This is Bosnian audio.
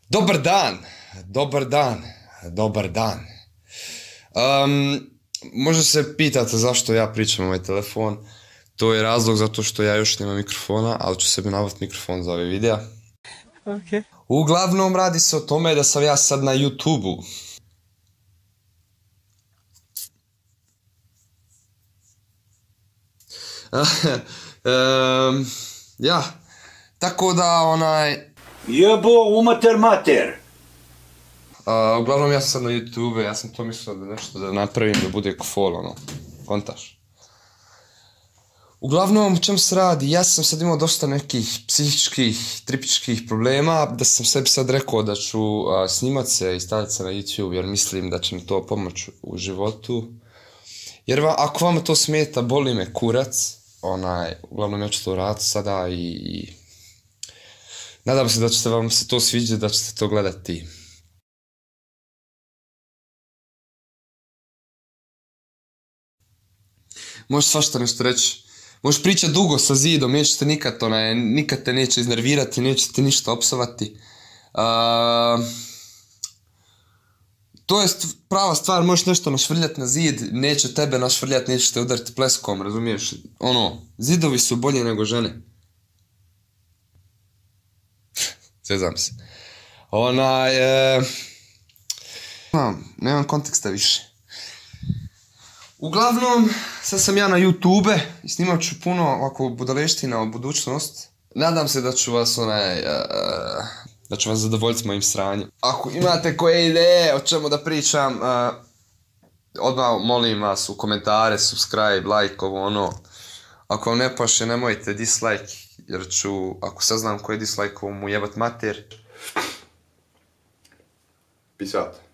Dobar dan, dobar dan, dobar dan. Možda se pitate zašto ja pričam ovaj telefon. To je razlog zato što ja još nemam mikrofona, ali ću sebi nabaviti mikrofon za ove videa. Ok. Uglavnom radi se o tome da sam ja sad na YouTube-u. Ja, tako da Jebo u mater. uglavnom ja sam sad na YouTube, ja sam to mislio da nešto da napravim da bude kofol, kontaš. Uglavnom, o čem se radi, ja sam sad imao dosta nekih psihičkih, tripičkih problema, da sam sebi sad rekao da ću snimat se i staviti se na YouTube, jer mislim da će mi to pomoći u životu. Jer ako vama to smeta, boli me kurac, uglavnom ja ću to raditi sada i nadam se da ćete vam se to sviđati, da ćete to gledati. Možeš svašta nešto reći. Možeš pričati dugo sa zidom, nikad te neće iznervirati, neće ti ništa opsovati. To je prava stvar, možeš nešto našvrljati na zid, neće tebe našvrljati, neće te udariti pleskom, razumiješ? Zidovi su bolje nego žene. Zezam se. Nemam konteksta više. Uglavnom, sad sam ja na YouTube i snimat ću puno ovako budaleština o budućnost. Nadam se da ću vas zadovoljiti mojim sranjem. Ako imate koje ideje o čemu da pričam, odmah molim vas u komentare, subscribe, like, Ako vam ne paše, nemojte dislike, jer ću, ako saznam ko je dislike, mu jebat mater. Peace out.